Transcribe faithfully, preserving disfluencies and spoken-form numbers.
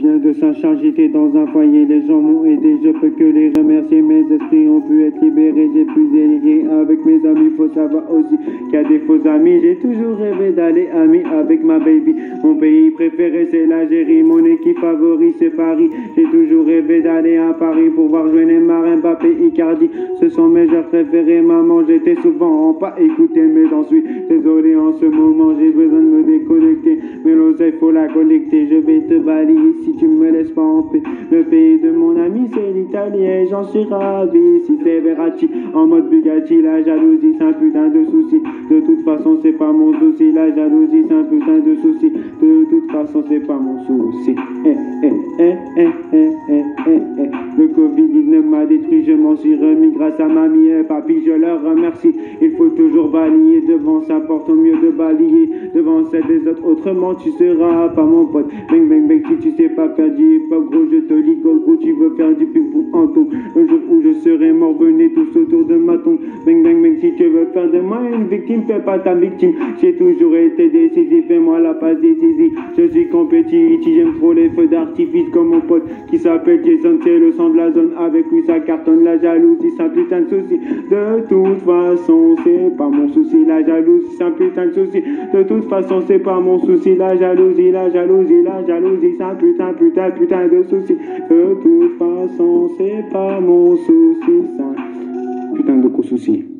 viens de Saint-Charles, j'étais dans un foyer, les gens m'ont aidé, je peux que les remercier, mes esprits ont pu être libérés, j'ai pu délirer avec mes amis, faut savoir aussi qu'il y a des faux amis, j'ai toujours rêvé d'aller ami avec ma baby, mon pays préféré c'est l'Algérie, mon équipe favorite c'est Paris, j'ai toujours rêvé d'aller à Paris pour voir jouer Neymar, Mbappé, Icardi, ce sont mes joueurs préférés, maman, j'étais souvent en pas écouté, mais j'en suis désolé en ce moment, j'ai besoin de me déconnecter, mais l'oseille faut la collecter, je vais te balayer si tu me laisses pas en paix. Le pays de mon ami c'est l'Italie et j'en suis ravi. Si c'est Verratti en mode Bugatti, la jalousie c'est un putain de souci. De toute façon c'est pas mon souci, la jalousie c'est un putain de souci. De toute façon c'est pas mon souci. Eh, eh, eh, eh, eh, eh, eh, eh. Le Covid il ne m'a détruit, je m'en suis remis grâce à mamie et papy, je leur remercie. Il faut toujours balayer devant sa porte, au mieux de balayer devant celle des autres, autrement tu seras pas mon pote. Bang bang bang, si tu sais pas faire du hip-hop, gros je te lis go gros, tu veux faire du ping pour un ton. Le jour où je serai mort, venez tous autour de ma tombe. Bang bang bang, si tu veux faire de moi une victime, fais pas ta victime. J'ai toujours été décisif, fais-moi la passe décisive. Je suis compétitif, j'aime trop les feux d'artifice comme mon pote qui s'appelle Jason, c'est le sang de la zone, avec lui ça cartonne. La jalousie c'est un putain de souci, de toute façon c'est pas mon souci. La jalousie c'est un putain de souci, de toute façon c'est pas mon souci. La jalousie, la jalousie, la jalousie, c'est un putain, putain, putain de souci. De toute façon, c'est pas mon souci, ça. Putain de gros souci.